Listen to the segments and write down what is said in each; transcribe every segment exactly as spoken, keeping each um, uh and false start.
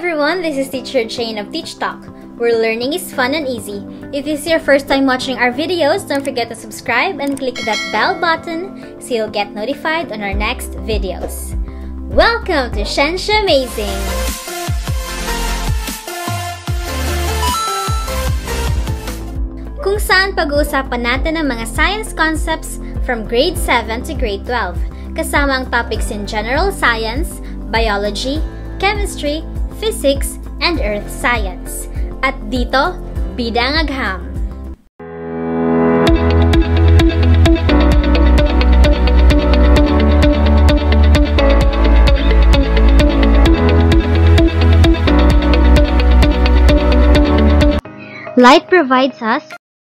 everyone, this is Teacher Jane of Teach Talk, where learning is fun and easy. If this is your first time watching our videos, don't forget to subscribe and click that bell button so you'll get notified on our next videos. Welcome to Shensha Amazing! Kung saan pag-uusapan natin ang mga science concepts from grade seven to grade twelve, kasama ang topics in general science, biology, chemistry, physics, and earth science. At dito, bida ang agham. Light provides us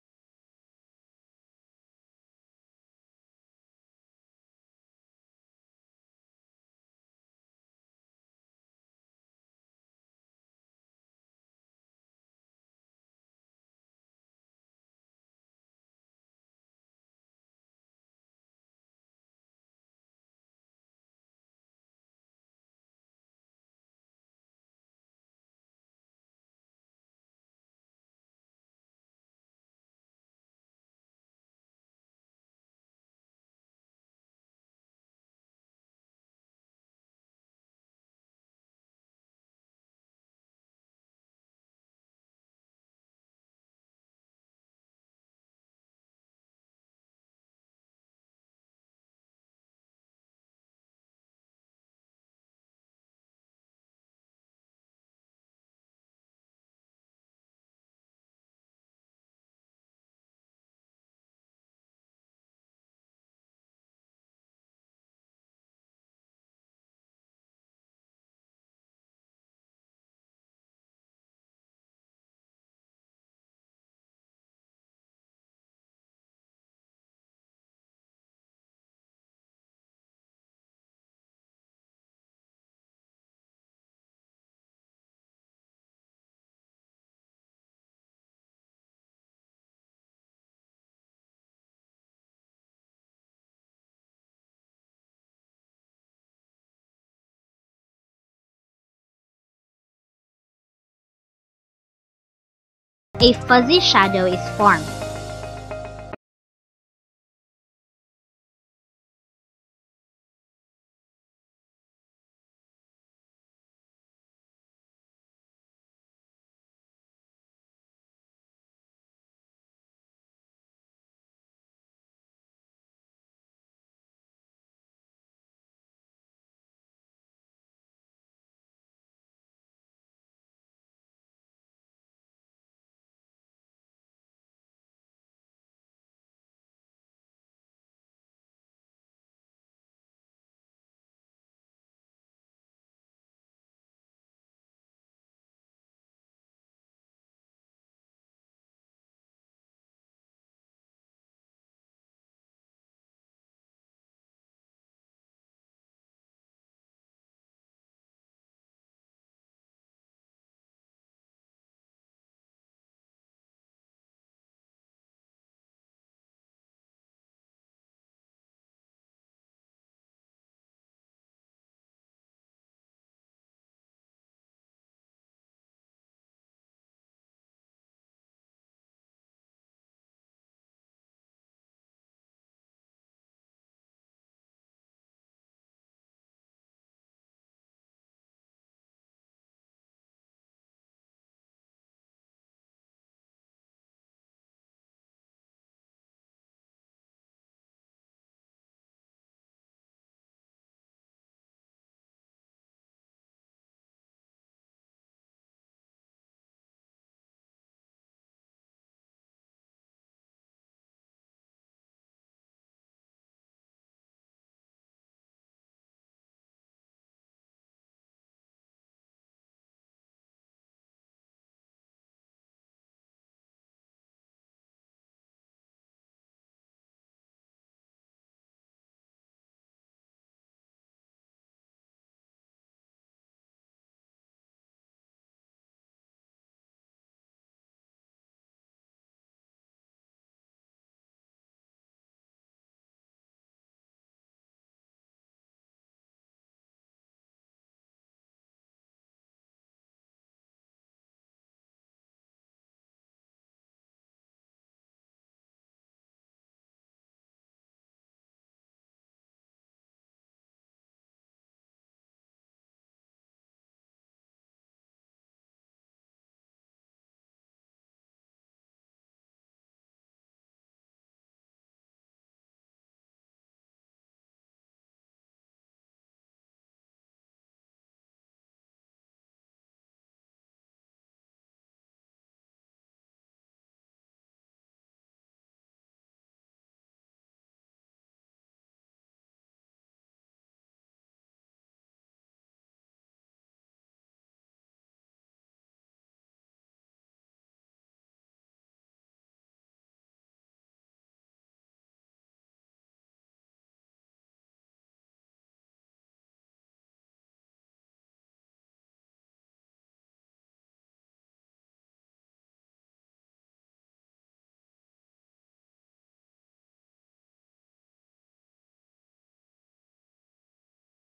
a fuzzy shadow is formed.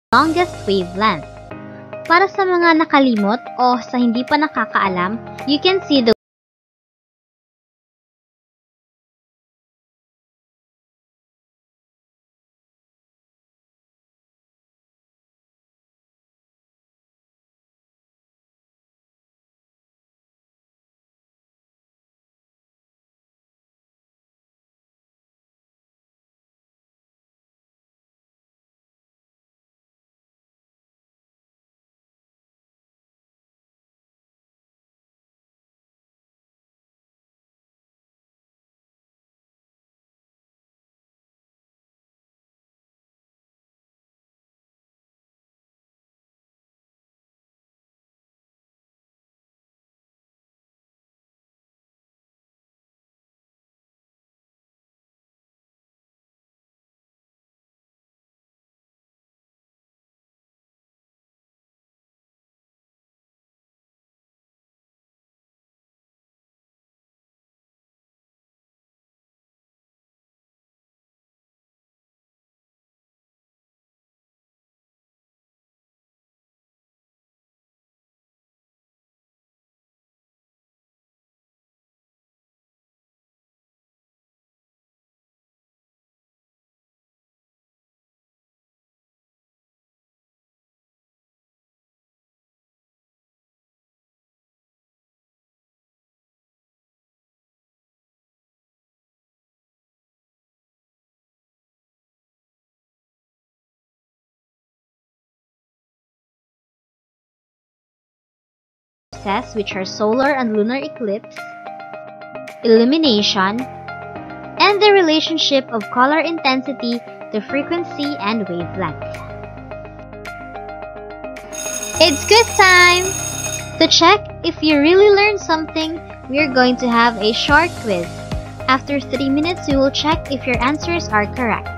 longest wavelength. Para sa mga nakalimot o sa hindi pa nakakaalam, you can see the process, which are solar and lunar eclipse, illumination, and the relationship of color intensity to frequency and wavelength. It's good time! To check if you really learned something, we're going to have a short quiz. After three minutes, we will check if your answers are correct.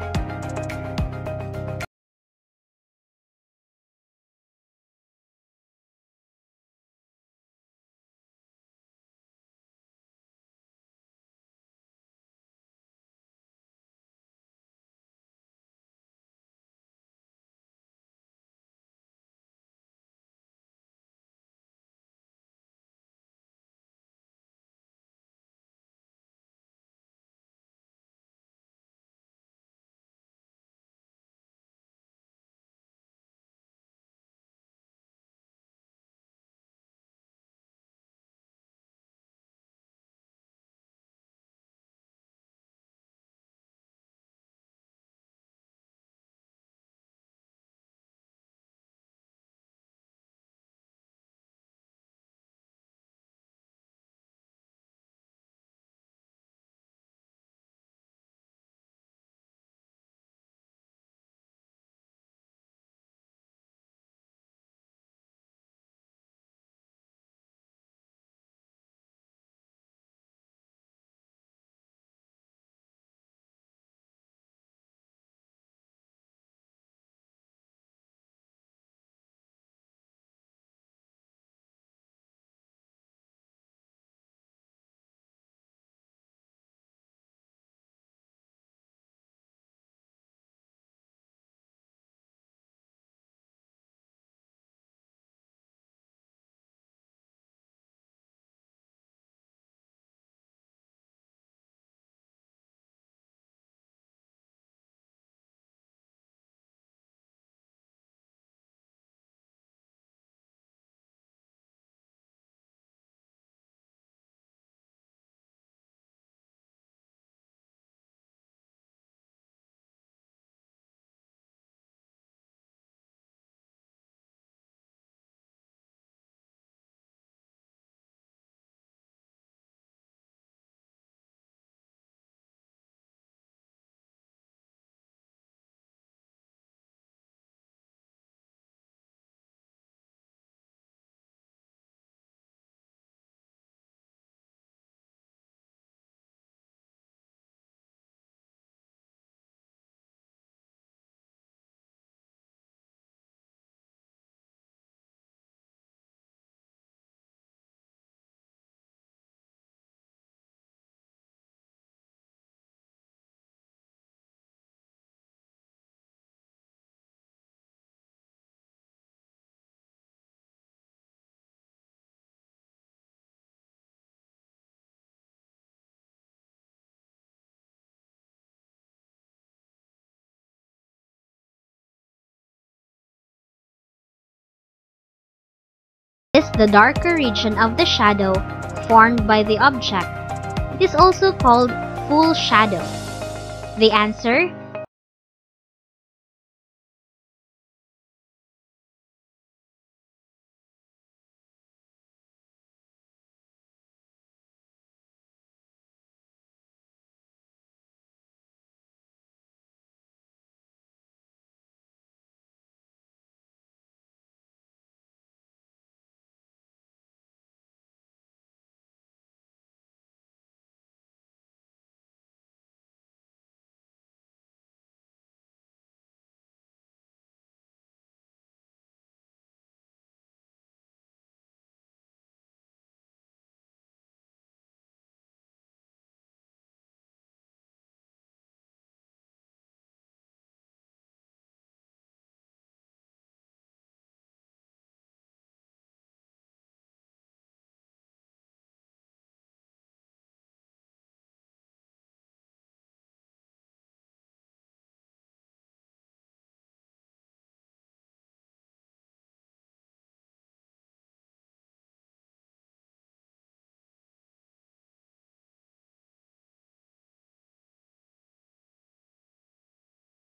is the darker region of the shadow formed by the object. It is also called full shadow. The answer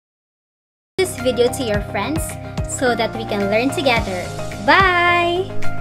this video to your friends so that we can learn together. Bye!